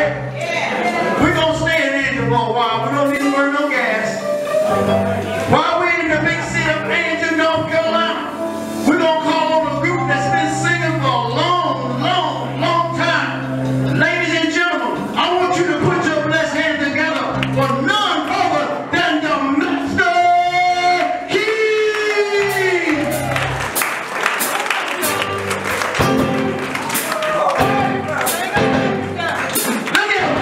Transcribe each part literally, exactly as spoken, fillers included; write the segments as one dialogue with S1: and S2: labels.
S1: right? We're going to stay in Angier for a while. We don't need to burn no gas. While we're in the big city of Angier, North Carolina, we're going to call on a group that's been singing for a long, long, long time. Ladies and gentlemen, I want you to put your blessed hands together for none other than the Master Key. Look at him.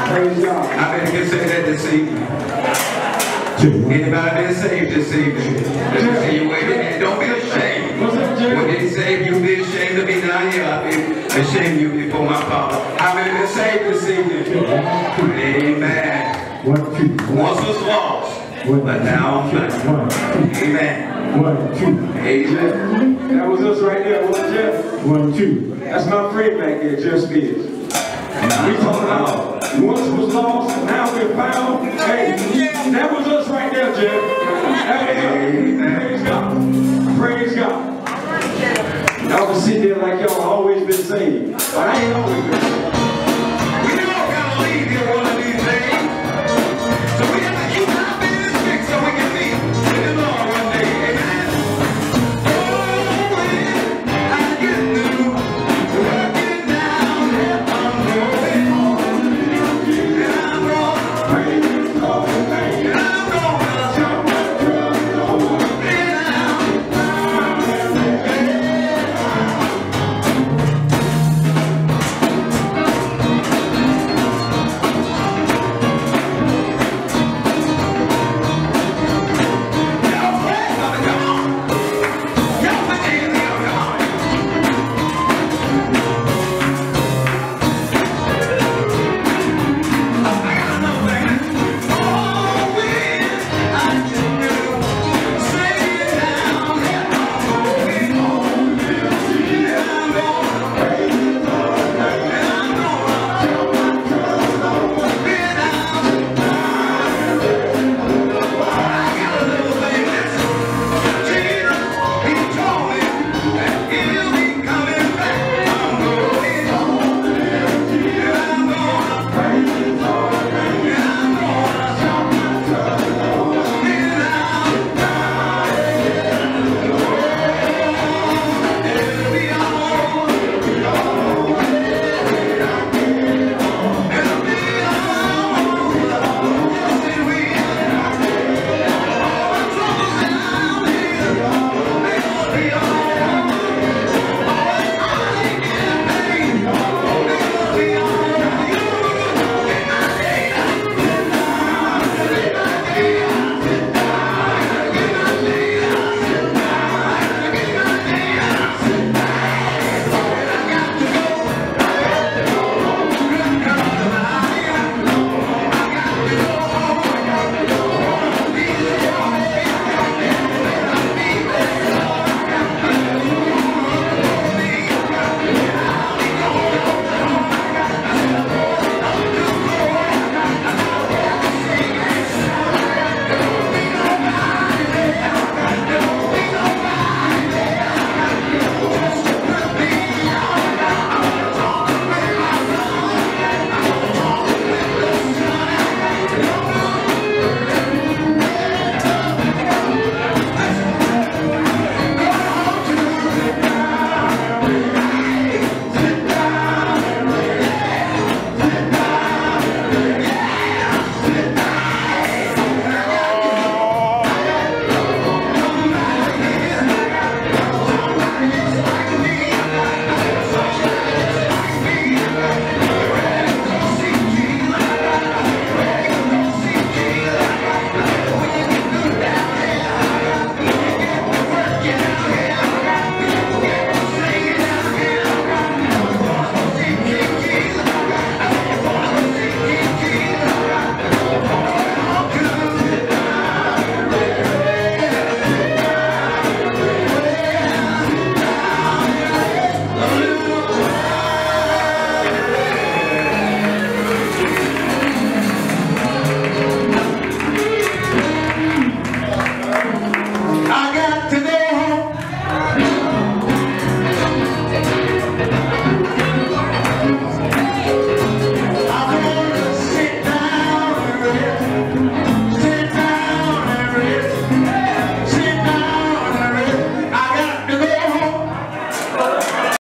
S2: Praise God.
S1: I better can say that this evening. Anybody been saved this evening? Let me see you waving hand. Don't be ashamed.
S2: What's up, Jerry?
S1: When they saved you, be ashamed of me down here. I'll be ashamed of you before my Father. How many been saved this evening? Amen.
S2: One, two.
S1: Once was lost, but now I'm found. Amen.
S2: One, two.
S1: Amen.
S2: That was us right there, wasn't it? One, two. That's my friend back there, Jeff Spears. We talking about once was lost, now we're found. Hey, that was us right there, Jeff. That was us. Praise God. Praise God. Y'all can sit there like y'all always been saved, but I ain't always been saved.
S1: We all gotta leave here one of these days. So we have to keep our business fixed so we can meet with the Lord one day. Amen. Oh, when I get through working down here, I'm going home. And I'm gonna praise the Lord. And I'm gonna jump my truck over. And I'm